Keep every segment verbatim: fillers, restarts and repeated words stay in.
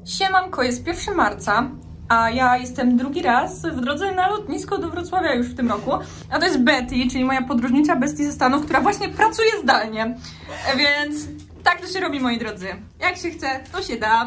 Siemanko, jest pierwszego marca, a ja jestem drugi raz w drodze na lotnisko do Wrocławia już w tym roku. A to jest Betty, czyli moja podróżnicza bestia ze Stanów, która właśnie pracuje zdalnie. Więc tak to się robi, moi drodzy. Jak się chce, to się da.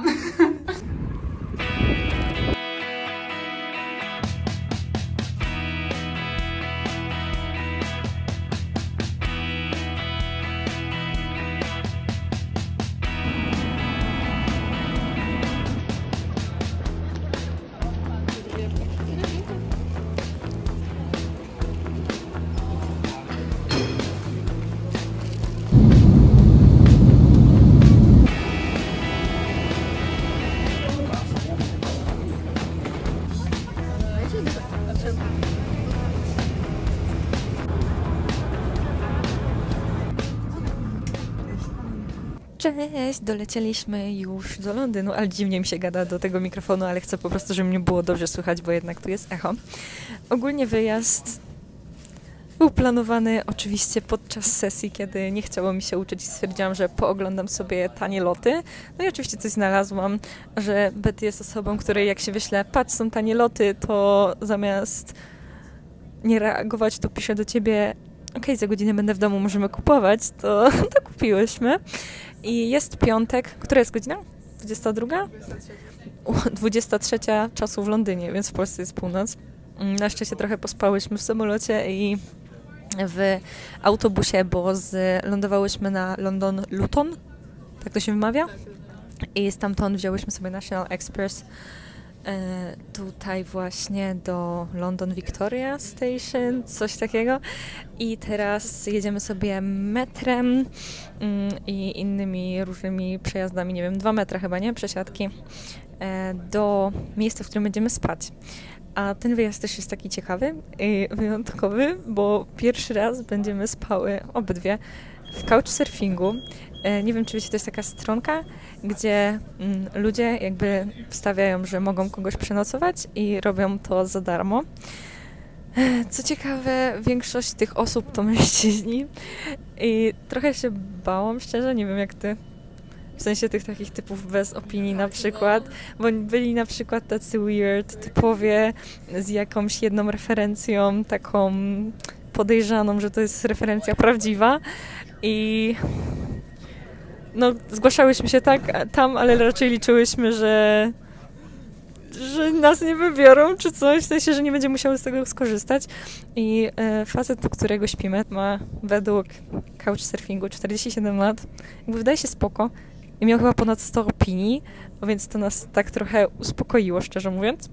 Cześć, dolecieliśmy już do Londynu, ale dziwnie mi się gada do tego mikrofonu, ale chcę po prostu, żeby mnie było dobrze słychać, bo jednak tu jest echo. Ogólnie wyjazd był planowany oczywiście podczas sesji, kiedy nie chciało mi się uczyć i stwierdziłam, że pooglądam sobie tanie loty. No i oczywiście coś znalazłam, że Betty jest osobą, której jak się wyśle, patrz, są tanie loty, to zamiast nie reagować, to pisze do ciebie: okej, okay, za godzinę będę w domu, możemy kupować, to, to kupiłyśmy. I jest piątek, która jest godzina? dwudziesta druga? dwudziesta trzecia czasu w Londynie, więc w Polsce jest północ. Na szczęście trochę pospałyśmy w samolocie i w autobusie, bo z, lądowałyśmy na London Luton, tak to się wymawia? I stamtąd wzięłyśmy sobie National Express e, tutaj właśnie do London Victoria Station, coś takiego. I teraz jedziemy sobie metrem mm, i innymi różnymi przejazdami, nie wiem, dwa metra chyba, nie? Przesiadki e, do miejsca, w którym będziemy spać. A ten wyjazd też jest taki ciekawy i wyjątkowy, bo pierwszy raz będziemy spały obydwie w couchsurfingu. E, nie wiem, czy wiecie, to jest taka stronka, gdzie mm, ludzie jakby wstawiają, że mogą kogoś przenocować i robią to za darmo. Co ciekawe, większość tych osób to mężczyźni i trochę się bałam, szczerze, nie wiem jak ty, w sensie tych takich typów bez opinii na przykład, bo byli na przykład tacy weird typowie z jakąś jedną referencją taką podejrzaną, że to jest referencja prawdziwa i no zgłaszałyśmy się tak tam, ale raczej liczyłyśmy, że że nas nie wybiorą, czy coś, w sensie, że nie będzie musiały z tego skorzystać. I e, facet, do którego śpimy, ma według couchsurfingu czterdzieści siedem lat. Jakby wydaje się spoko. I miał chyba ponad sto opinii, więc to nas tak trochę uspokoiło, szczerze mówiąc.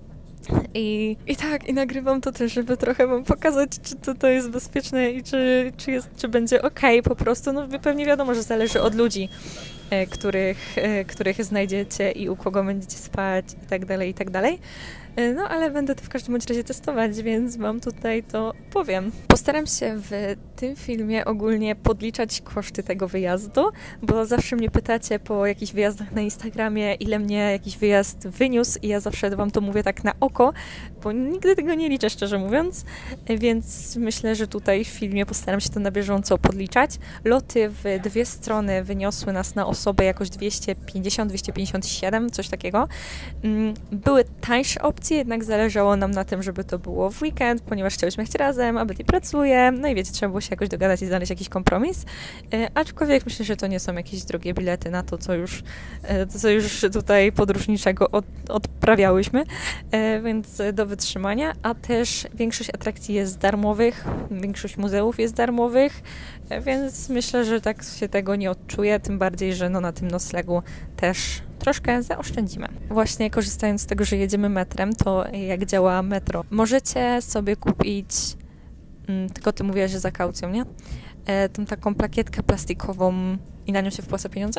I, I tak, i nagrywam to też, żeby trochę wam pokazać, czy to, to jest bezpieczne i czy, czy, jest, czy będzie okej po prostu. No pewnie wiadomo, że zależy od ludzi, e, których, e, których znajdziecie i u kogo będziecie spać i tak dalej, i tak dalej. E, no ale będę to w każdym bądź razie testować, więc wam tutaj to powiem. Postaram się w tym filmie ogólnie podliczać koszty tego wyjazdu, bo zawsze mnie pytacie po jakichś wyjazdach na Instagramie, ile mnie jakiś wyjazd wyniósł i ja zawsze wam to mówię tak na oko, bo nigdy tego nie liczę, szczerze mówiąc, więc myślę, że tutaj w filmie postaram się to na bieżąco podliczać. Loty w dwie strony wyniosły nas na osobę jakoś dwieście pięćdziesiąt do dwieście pięćdziesiąt siedem, coś takiego. Były tańsze opcje, jednak zależało nam na tym, żeby to było w weekend, ponieważ chciałyśmy jechać razem, a Betty pracuje, no i wiecie, trzeba było się jakoś dogadać i znaleźć jakiś kompromis. E, aczkolwiek myślę, że to nie są jakieś drogie bilety na to, co już, e, to, co już tutaj podróżniczego od, odprawiałyśmy, e, więc do wytrzymania, a też większość atrakcji jest darmowych, większość muzeów jest darmowych, e, więc myślę, że tak się tego nie odczuję, tym bardziej, że no na tym noclegu też troszkę zaoszczędzimy. Właśnie korzystając z tego, że jedziemy metrem, to jak działa metro? Możecie sobie kupić, mm, tylko ty mówiłaś, że za kaucją, nie? E, tą taką plakietkę plastikową i na nią się wpłaca pieniądze?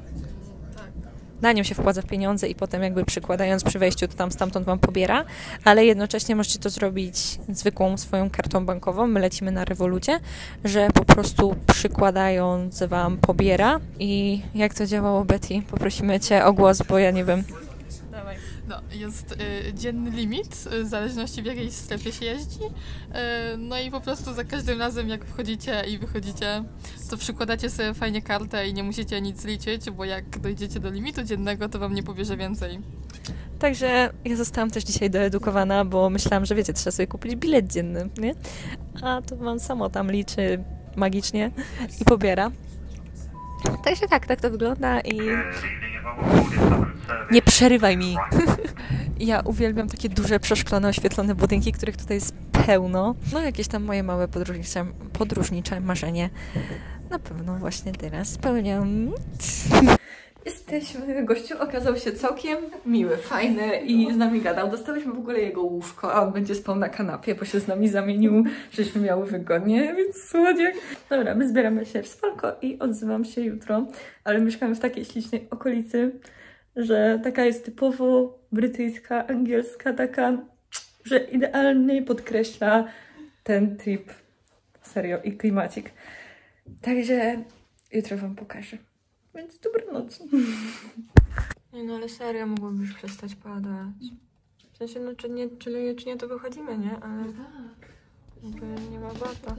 Na nią się wpłaca pieniądze i potem jakby przykładając przy wejściu, to tam stamtąd wam pobiera, ale jednocześnie możecie to zrobić zwykłą swoją kartą bankową. My lecimy na Revolucie, że po prostu przykładając wam pobiera. I jak to działało, Betty? Poprosimy cię o głos, bo ja nie wiem. Dawaj. No, jest y, dzienny limit, y, w zależności w jakiej strefie się jeździ. Y, no i po prostu za każdym razem jak wchodzicie i wychodzicie, to przykładacie sobie fajnie kartę i nie musicie nic liczyć, bo jak dojdziecie do limitu dziennego, to wam nie pobierze więcej. Także ja zostałam też dzisiaj doedukowana, bo myślałam, że wiecie, trzeba sobie kupić bilet dzienny, nie? A to wam samo tam liczy magicznie i pobiera. Także tak, tak to wygląda i... Nie przerywaj mi! Ja uwielbiam takie duże, przeszklone, oświetlone budynki, których tutaj jest pełno. No jakieś tam moje małe podróżnicze, podróżnicze marzenie na pewno właśnie teraz spełniam. Jesteśmy, gościu okazał się całkiem miły, fajny i z nami gadał. Dostałyśmy w ogóle jego łóżko, a on będzie spał na kanapie, bo się z nami zamienił, żeśmy miały wygodnie, więc słodziak. Dobra, my zbieramy się w spalko i odzywam się jutro, ale mieszkamy w takiej ślicznej okolicy, że taka jest typowo brytyjska, angielska, taka, że idealnie podkreśla ten trip, serio, i klimacik. Także jutro wam pokażę. Więc dobranoc. Nie no, ale serio, mogłoby już przestać padać. W sensie, no czy nie, czy, czy nie to wychodzimy, nie? Ale jakby nie ma bata.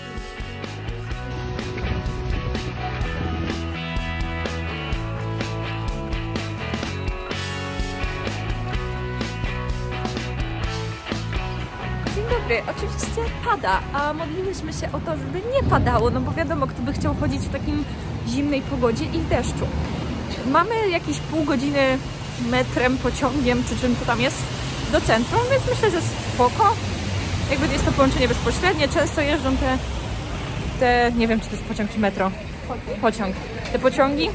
Dzień dobry, oczywiście pada, a modliliśmy się o to, żeby nie padało, no bo wiadomo, kto by chciał chodzić w takim zimnej pogodzie i w deszczu. Mamy jakieś pół godziny metrem, pociągiem, czy czym to tam jest, do centrum, więc myślę, że spoko. Jakby jest to połączenie bezpośrednie, często jeżdżą te, te nie wiem, czy to jest pociąg, czy metro. Pociąg. Te pociągi.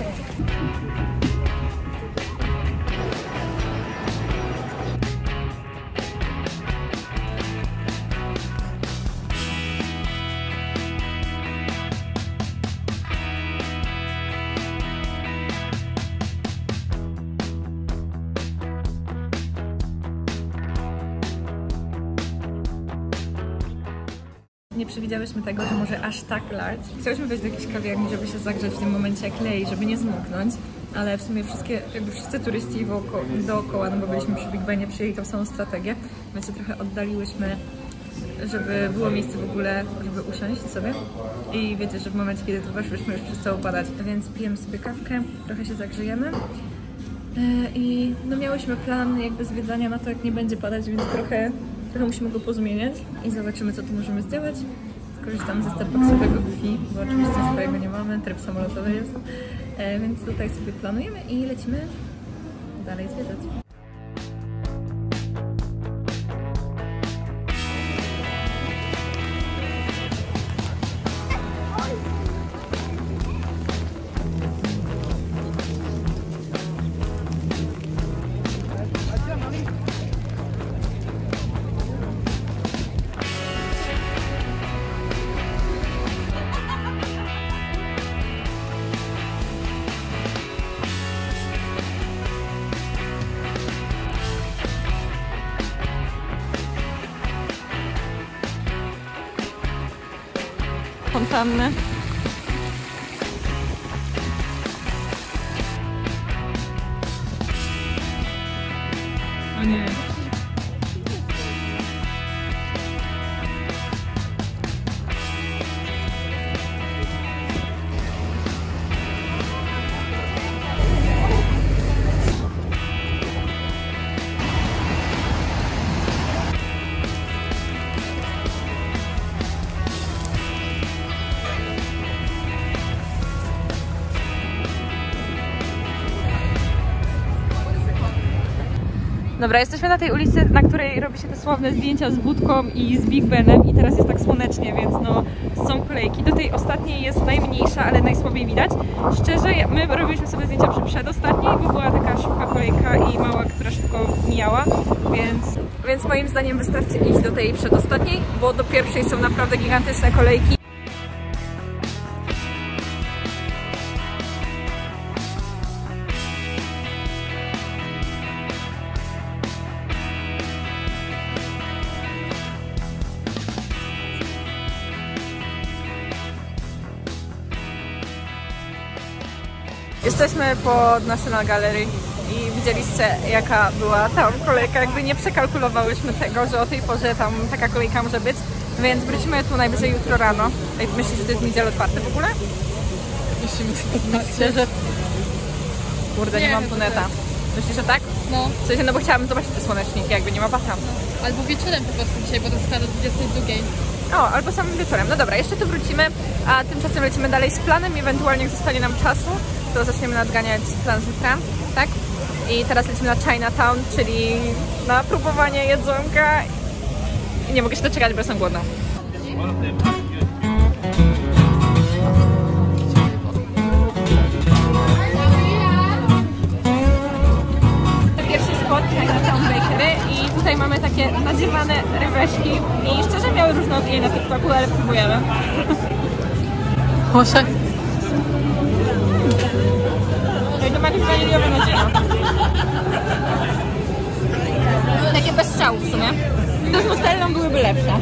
Nie przewidziałyśmy tego, że może aż tak lać. Chciałyśmy wejść do jakiejś kawiarni, żeby się zagrzać w tym momencie jak lej, żeby nie zmoknąć, ale w sumie wszystkie, jakby wszyscy turyści wokoło, dookoła, no bo byliśmy przy Big Benie, przyjęli tą samą strategię, więc się trochę oddaliłyśmy, żeby było miejsce w ogóle, żeby usiąść sobie. I wiecie, że w momencie, kiedy tu weszłyśmy, już przestało padać, więc pijemy sobie kawkę, trochę się zagrzejemy. I no miałyśmy plan jakby zwiedzania na to, jak nie będzie padać, więc trochę Trochę musimy go pozmieniać i zobaczymy, co tu możemy zdziałać. Skorzystamy ze starbucksowego Wi-Fi, bo oczywiście swojego nie mamy, tryb samolotowy jest. E, więc tutaj sobie planujemy i lecimy dalej zwiedzać. Fontanny. O nie. Dobra, jesteśmy na tej ulicy, na której robi się te sławne zdjęcia z Budką i z Big Benem i teraz jest tak słonecznie, więc no są kolejki. Do tej ostatniej jest najmniejsza, ale najsłabiej widać. Szczerze, my robiliśmy sobie zdjęcia przy przedostatniej, bo była taka szybka kolejka i mała, która szybko mijała, więc, więc moim zdaniem wystarczy iść do tej przedostatniej, bo do pierwszej są naprawdę gigantyczne kolejki. Jesteśmy pod National Gallery i widzieliście, jaka była tam kolejka, jakby nie przekalkulowałyśmy tego, że o tej porze tam taka kolejka może być, więc wrócimy tu najwyżej jutro rano. Myślisz, że to jest niedziela otwarte w ogóle? Myślę, że... Kurde, nie, nie mam tu neta. Myślisz, że tak? No. W sensie, no bo chciałabym zobaczyć te słoneczniki, jakby nie ma bata. No. Albo wieczorem po prostu dzisiaj, bo to jest do dwudziestej drugiej. O, albo samym wieczorem. No dobra, jeszcze tu wrócimy, a tymczasem lecimy dalej z planem, ewentualnie jak zostanie nam czasu, to zaczniemy nadganiać plan z jutra, tak? I teraz lecimy na Chinatown, czyli na próbowanie jedzonka. I nie mogę się doczekać, bo jestem głodna. Pierwszy spot Chinatown Bakery i tutaj mamy takie nadziewane rybeczki i szczerze miały różne opinie na TikToku, ale próbujemy. Proszę. No i to ma jakieś waniliowe nadzienia. Takie bez strzału w sumie. To z nutellą byłyby lepsze.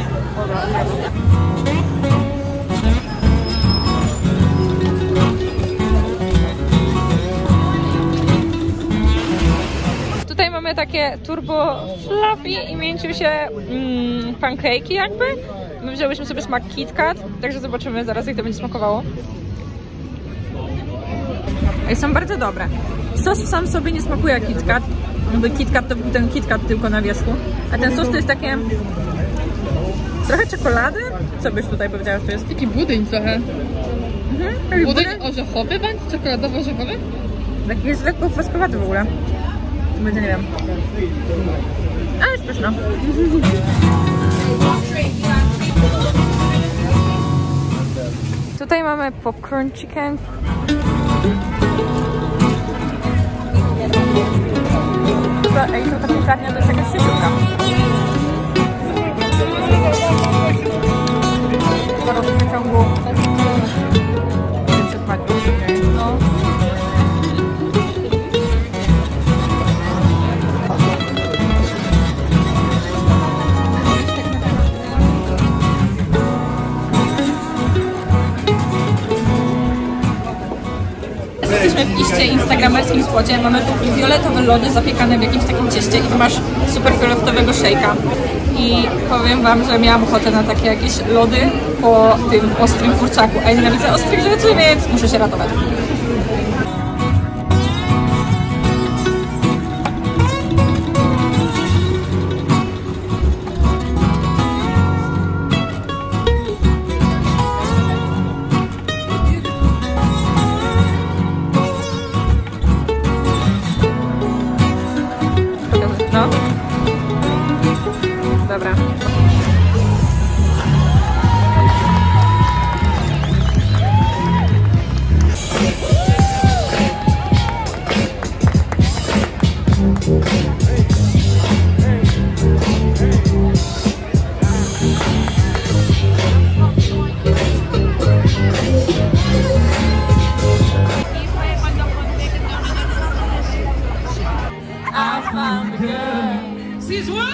Tutaj mamy takie turbo fluffy i mięciusie mm, pancake'i jakby. My wzięłyśmy sobie smak KitKat, także zobaczymy zaraz, jak to będzie smakowało. I są bardzo dobre. Sos sam sobie nie smakuje jak KitKat. Jakby KitKat to był ten KitKat tylko na wierzchu. A ten sos to jest takie... trochę czekolady? Co byś tutaj powiedziała, że to jest? Taki budyń trochę. Mhm, budyń orzechowy bądź czekoladowo-orzechowy? Taki jest lekko kwaskowaty w ogóle. Będzie, nie wiem. Ale jest pyszna. Tutaj mamy popcorn chicken. To, ej, to ta piekarnia to jest jakaś sieciówka. Zaraz w przeciągu pięćset metrów. No. Jesteśmy w iście instagramerskim spocie, mamy tu fioletowe lody zapiekane w jakimś takim cieście i tu masz super fioletowego szejka. I powiem wam, że miałam ochotę na takie jakieś lody po tym ostrym kurczaku, a ja nienawidzę ostrych rzeczy, więc muszę się ratować. No. Dobra. I found the girl. She's what?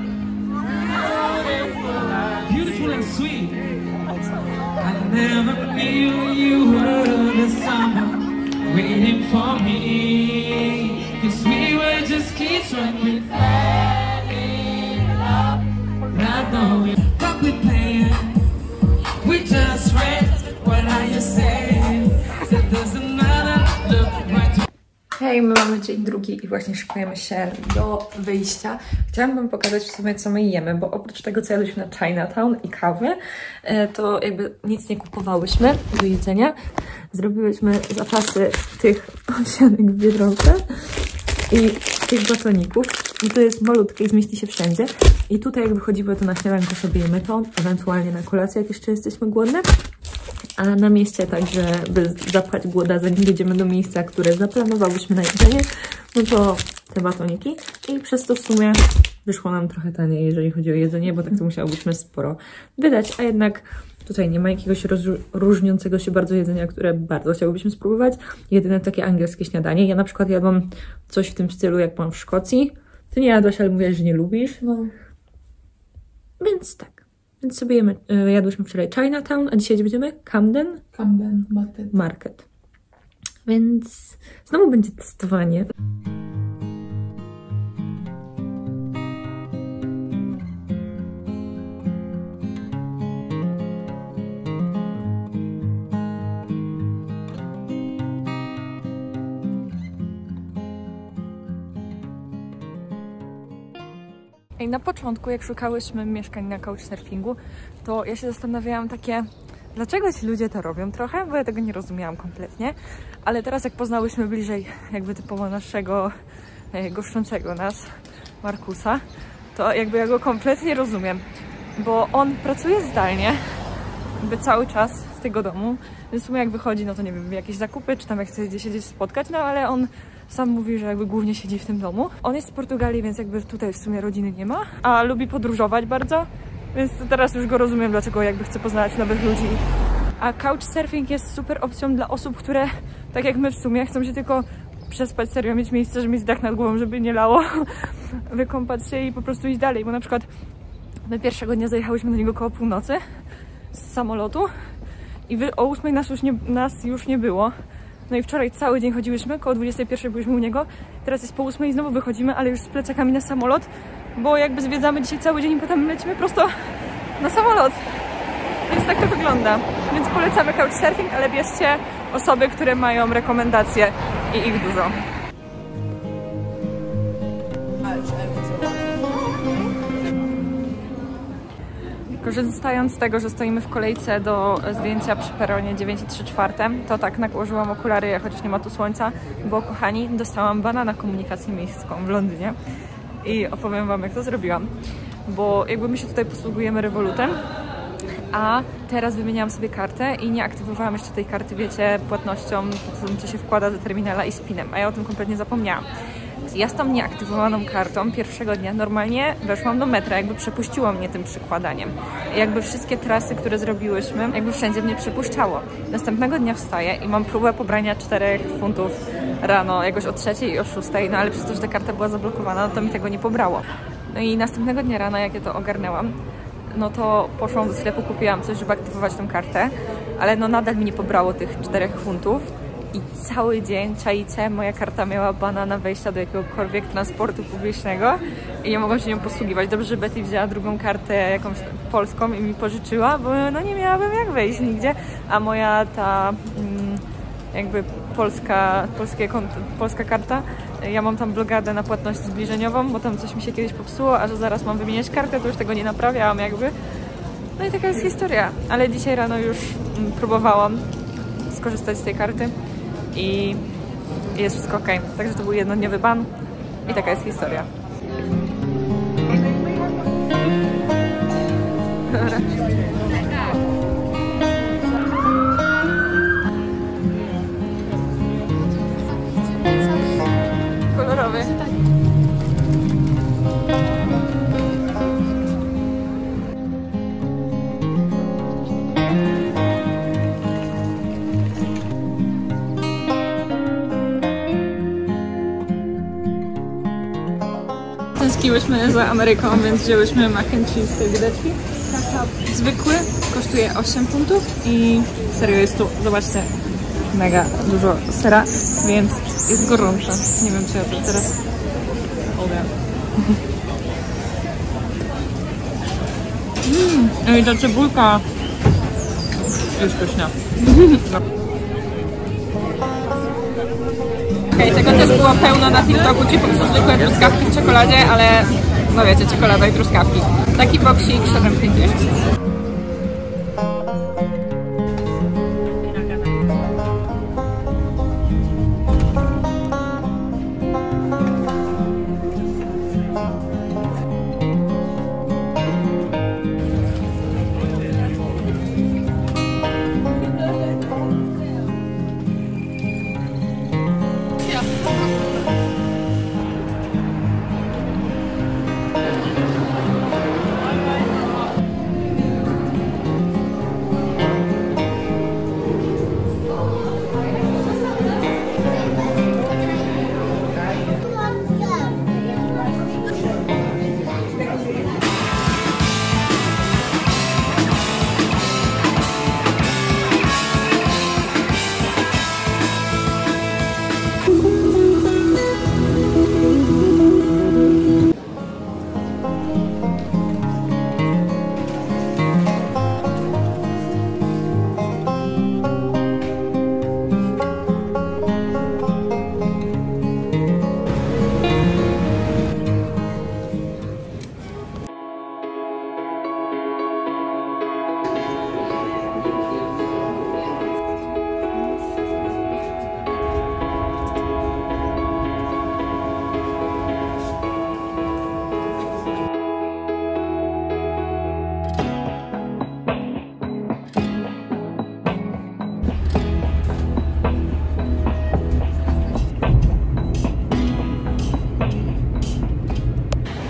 Beautiful and sweet. I never knew you were the summer waiting for me. Cause we were just kids when we fell in love. Not knowing what we're playing. We just read what are you saying? Said there's another look right. Hej, my mamy dzień drugi i właśnie szykujemy się do wyjścia. Chciałam wam pokazać w sumie, co my jemy, bo oprócz tego, co jadłyśmy na Chinatown i kawy, to jakby nic nie kupowałyśmy do jedzenia. Zrobiłyśmy zapasy tych owsianek w Biedronce i tych batoników. I to jest malutkie i zmieści się wszędzie. I tutaj jak wychodzimy, to na śniadanko sobie jemy to, ewentualnie na kolację, jak jeszcze jesteśmy głodne. A na mieście także, by zapchać głoda, zanim dojdziemy do miejsca, które zaplanowałyśmy na jedzenie, no to te batoniki. I przez to w sumie wyszło nam trochę taniej, jeżeli chodzi o jedzenie, bo tak to musiałybyśmy sporo wydać, a jednak tutaj nie ma jakiegoś różniącego się bardzo jedzenia, które bardzo chciałybyśmy spróbować. Jedyne takie angielskie śniadanie. Ja na przykład jadłam coś w tym stylu, jak mam w Szkocji. Ty nie jadłaś, ale mówiłaś, że nie lubisz. No. Więc tak. Więc sobie jemy, jadłyśmy wczoraj Chinatown, a dzisiaj gdzie będziemy? Camden? Camden Market. Market. Więc znowu będzie testowanie. I na początku, jak szukałyśmy mieszkań na couchsurfingu, to ja się zastanawiałam takie, dlaczego ci ludzie to robią trochę, bo ja tego nie rozumiałam kompletnie. Ale teraz jak poznałyśmy bliżej jakby typowo naszego e, goszczącego nas, Markusa, to jakby ja go kompletnie rozumiem, bo on pracuje zdalnie, jakby cały czas z tego domu, więc w sumie jak wychodzi, no to nie wiem, jakieś zakupy, czy tam jak chce gdzieś się gdzieś spotkać, no ale on sam mówi, że jakby głównie siedzi w tym domu. On jest z Portugalii, więc jakby tutaj w sumie rodziny nie ma, a lubi podróżować bardzo, więc teraz już go rozumiem, dlaczego jakby chce poznać nowych ludzi. A couchsurfing jest super opcją dla osób, które, tak jak my w sumie, chcą się tylko przespać, serio, mieć miejsce, żeby mieć dach nad głową, żeby nie lało, wykąpać się i po prostu iść dalej, bo na przykład my pierwszego dnia zajechałyśmy do niego koło północy z samolotu i wy, o ósmej nas już, nie, nas już nie było. No i wczoraj cały dzień chodziłyśmy, koło dwudziestej pierwszej byliśmy u niego, teraz jest po ósmej i znowu wychodzimy, ale już z plecakami na samolot, bo jakby zwiedzamy dzisiaj cały dzień i potem lecimy prosto na samolot. Więc tak to wygląda. Więc polecamy couchsurfing, ale bierzcie osoby, które mają rekomendacje i ich dużo. Korzystając z tego, że stoimy w kolejce do zdjęcia przy peronie dziewięć i trzy czwarte, to tak nałożyłam okulary, chociaż nie ma tu słońca, bo kochani, dostałam bana na komunikację miejską w Londynie i opowiem wam, jak to zrobiłam. Bo jakby my się tutaj posługujemy Revolutem, a teraz wymieniałam sobie kartę i nie aktywowałam jeszcze tej karty, wiecie, płatnością, co się wkłada do terminala i z pinem, a ja o tym kompletnie zapomniałam. Ja z tą nieaktywowaną kartą pierwszego dnia normalnie weszłam do metra, jakby przepuściło mnie tym przykładaniem. Jakby wszystkie trasy, które zrobiłyśmy, jakby wszędzie mnie przepuszczało. Następnego dnia wstaję i mam próbę pobrania czterech funtów rano, jakoś o trzeciej i o szóstej, no ale przez to, że ta karta była zablokowana, no to mi tego nie pobrało. No i następnego dnia rano, jak ja to ogarnęłam, no to poszłam do sklepu, kupiłam coś, żeby aktywować tą kartę, ale no nadal mi nie pobrało tych czterech funtów. I cały dzień, czajcie, moja karta miała bana na wejścia do jakiegokolwiek transportu publicznego i nie mogłam się nią posługiwać. Dobrze, że Betty wzięła drugą kartę jakąś polską i mi pożyczyła, bo no nie miałabym jak wejść nigdzie, a moja ta mm, jakby polska, polskie konto, polska karta, ja mam tam blokadę na płatność zbliżeniową, bo tam coś mi się kiedyś popsuło, a że zaraz mam wymieniać kartę, to już tego nie naprawiałam jakby. No i taka jest historia, ale dzisiaj rano już mm, próbowałam skorzystać z tej karty i jest wszystko ok. Także to był jednodniowy ban i taka jest historia. Kolorowy. Tęskniłyśmy za Ameryką, więc wzięłyśmy mac and cheese z tej wydeczki. Zwykły kosztuje osiem funtów i serio jest tu, zobaczcie, mega dużo sera, więc jest gorące. Nie wiem, czy ja to teraz mogę. Mmm, i ta cebulka jest pyszna. Okej, okay, tego też było pełno na TikToku, ci po prostu zwykłe truskawki w czekoladzie, ale no wiecie, czekolada i truskawki. Taki boksik siedem pięćdziesiąt.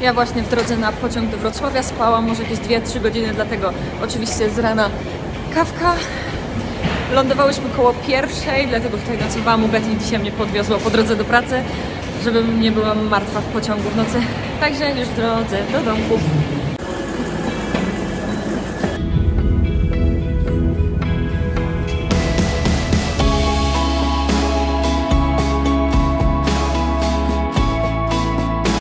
Ja właśnie w drodze na pociąg do Wrocławia spałam może jakieś dwie trzy godziny, dlatego oczywiście z rana kawka. Lądowałyśmy koło pierwszej, dlatego tutaj nocowałam u Betty, dzisiaj mnie podwiozła po drodze do pracy, żebym nie była martwa w pociągu w nocy. Także już w drodze do domku.